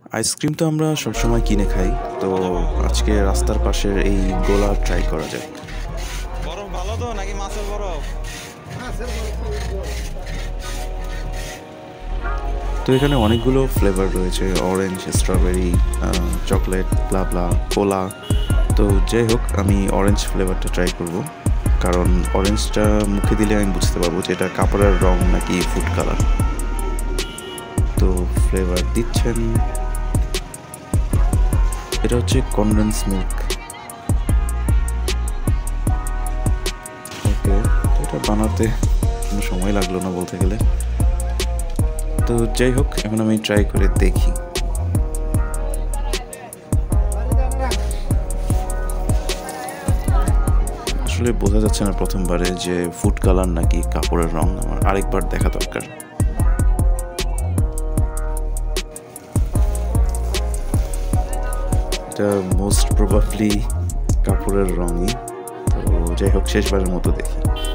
Ice cream তো আমরা সবসময় কিনে খাই, তো আজকে রাস্তার পাশের এই গোলা ট্রাই করা যায়। বরফ ভালো তো নাকি মাছের বরফ? তো এখানে অনেকগুলো ফ্লেভার রয়েছে, অরেঞ্জ, স্ট্রবেরি, চকলেট, ব্লা কোলা। তো যাই হোক, আমি অরেঞ্জ ফ্লেভারটা ট্রাই করব, কারণ অরেঞ্জটা মুখে দিলে আমি বুঝতে পারবো যে এটা কাপড়ের রং নাকি ফুড কালার। তো ফ্লেভার দিচ্ছেন, এটা হচ্ছে কনডেন্স মিল্ক। ওকে, এটা বানাতে কোনো সময় লাগলো না বলতে গেলে। তো যাই হোক, এখন আমি ট্রাই করে দেখি। আসলে বোঝা যাচ্ছে না প্রথমবারে যে ফুড কালার নাকি কাপড়ের রং, আমার আরেকবার দেখা দরকার। এটা মোস্ট প্রবাবলি কাপড়ের রঙই। তো যাই হোক, শেষবারের মতো দেখি।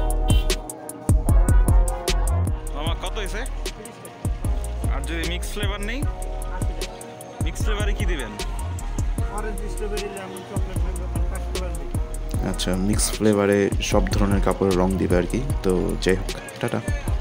কত হয়েছে? আর যদি মিক্স ফ্লেভার নেই, মিক্স ফ্লেভারে কি দিবেন? Orange, strawberry, lemon, chocolate flavour, customer নেই। আচ্ছা, মিক্স ফ্লেভারে সব ধরনের কাপড়ের রং দিবে আর কি। তো যাই হোক, টাটা।